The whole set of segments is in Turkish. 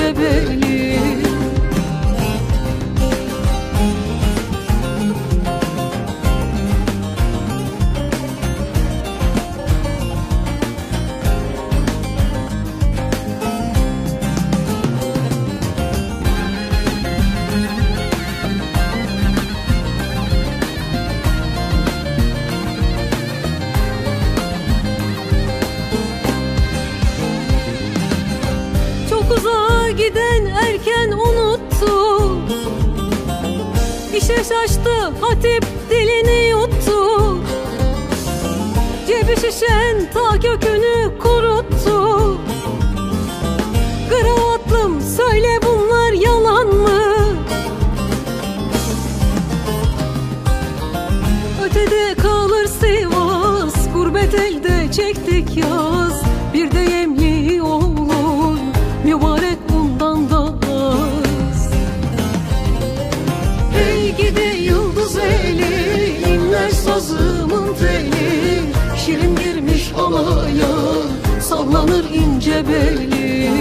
ince beli. Uzağa giden erken unuttu, İşe şaştı hatip dilini yuttu, cebi şişen ta kökünü kuruttu. Kravatlım söyle bunlar yalan mı? Ötede kalır Sivas, gurbet elde çektik yaz. Bir de yemli olur mübarek bundan da az. Hey gidi yıldız eli, inler sazımın teli. Şirin girmiş halaya, sallanır ince beli.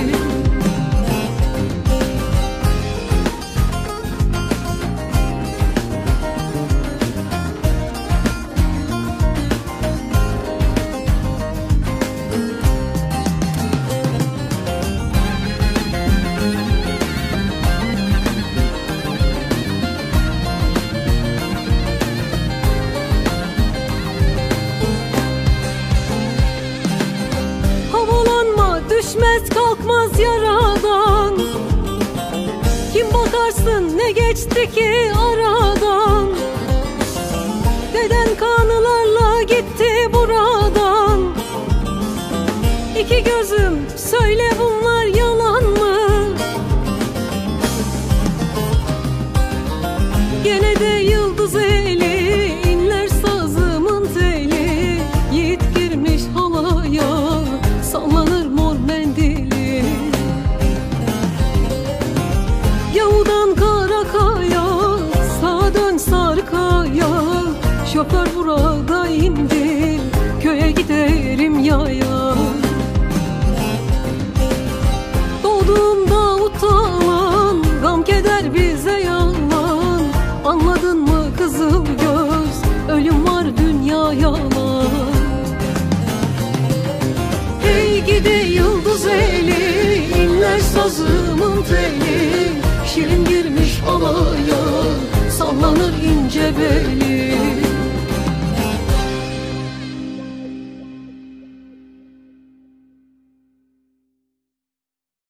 Düşmez kalkmaz yaradan, kim bakarsın ne geçti ki aradan. Deden kanılarla gitti buradan. İki gözüm söyle bunlar yalan mı? Gene de yıldız eli, inler sazımın teli. Yiğit girmiş halaya, sallanır mor mendili. Yavudan Karakaya, sağa dön Sarıkaya. Şoför burada indir, köye giderim yaya. Doğduğumda utanan, gam keder bize yalan. Anladın mı kızıl göz, ölüm var dünya yalan. Hey gidi yıldız eli, inler sazımın teli. Şirin girmiş halaya, sallanır ince beli.